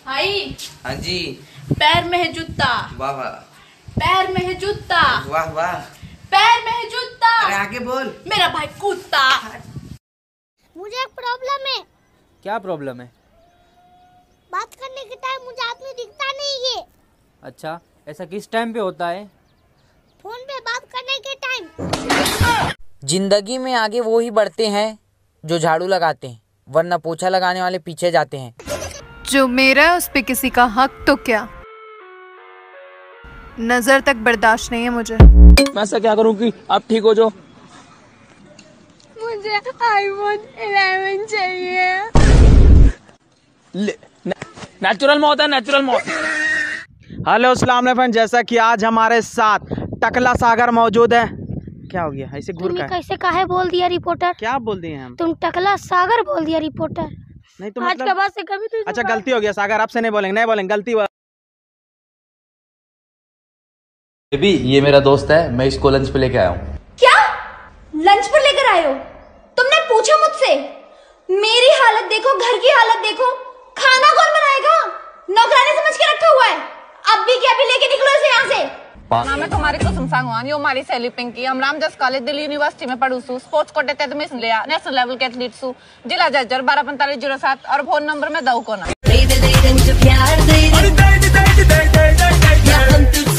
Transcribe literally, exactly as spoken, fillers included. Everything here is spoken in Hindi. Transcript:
भाई। हाँ जी। पैर में है जूता। वाह वाह। पैर में है जूता। वाह वाह। पैर में है जूता। अरे आगे बोल। मेरा भाई कुत्ता। मुझे एक प्रॉब्लम है। क्या प्रॉब्लम है? बात करने के टाइम मुझे आदमी दिखता नहीं है। अच्छा, ऐसा किस टाइम पे होता है? फोन पे बात करने के टाइम। जिंदगी में आगे वो ही बढ़ते हैं जो झाड़ू लगाते हैं, वरना पोछा लगाने वाले पीछे जाते हैं। जो मेरा है उस पे किसी का हक तो क्या, नजर तक बर्दाश्त नहीं है मुझे। मैं ऐसा क्या करूं कि आप ठीक हो जाओ? मुझे आईफोन इलेवन चाहिए। नेचुरल मौत है, नेचुरल मौत। हेलो अस्सलाम वालेकुम। जैसा कि आज हमारे साथ टकला सागर मौजूद है। क्या हो गया, ऐसे घूर का कैसे काहे बोल दिया रिपोर्टर? क्या बोल दिए हम? तुम टकला सागर बोल दिया रिपोर्टर। नहीं तो आज मतलब... के बाद से कभी तुझे अच्छा गलती हो गया सागर, आपसे नहीं बोलेंगे, नहीं बोलेंगे, गलती हुआ। बेबी ये मेरा दोस्त है, मैं इसको लंच पे लेके आया हूँ। क्या लंच पर लेकर आए हो? तुमने पूछा मुझसे? मेरी हालत देखो, घर की हालत देखो, खाना कौन बनाएगा? नौकरानी समझ के रखा हुआ है। अब भी क्या भी लेके निकलो इसे यहाँ से। ना मैं तुम्हारी कसम सांगवान, यो हमारी सहेली पिंकी, हम रामजस कॉलेज दिल्ली यूनिवर्सिटी में पढ़ू सू, स्पोर्ट्स कोटे तहत मिशन लिया, नेशनल लेवल के एथलीट सू, जिला जज्जर बारह पैंतालीस जीरो सात और फोन नंबर में दऊ को ना।